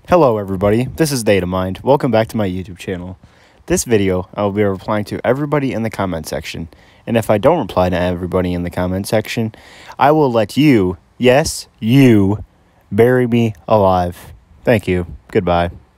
Hello everybody, this is Datamind. Welcome back to my YouTube channel. This video, I will be replying to everybody in the comment section. And if I don't reply to everybody in the comment section, I will let you, yes, you, bury me alive. Thank you. Goodbye.